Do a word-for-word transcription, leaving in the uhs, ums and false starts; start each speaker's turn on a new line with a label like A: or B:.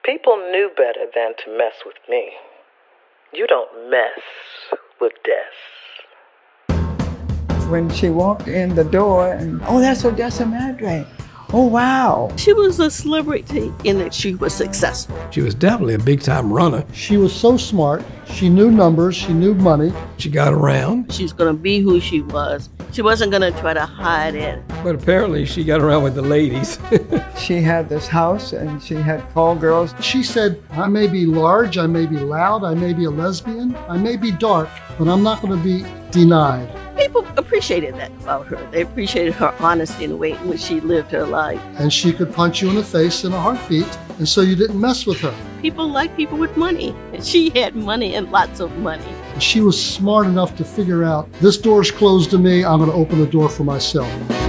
A: People knew better than to mess with me. You don't mess with Des.
B: When she walked in the door, and oh, that's Odessa Madre. Oh, wow.
C: She was a celebrity in that she was successful.
D: She was definitely a big-time runner.
E: She was so smart. She knew numbers. She knew money.
D: She got around.
C: She was going to be who she was. She wasn't going to try to hide it.
D: But apparently she got around with the ladies.
B: She had this house, and she had call girls.
E: She said, I may be large, I may be loud, I may be a lesbian, I may be dark, but I'm not going to be denied.
C: People appreciated that about her. They appreciated her honesty in the way in which she lived her life.
E: And she could punch you in the face in a heartbeat, and so you didn't mess with her.
C: People like people with money, and she had money and lots of money.
E: She was smart enough to figure out, this door's closed to me, I'm going to open the door for myself.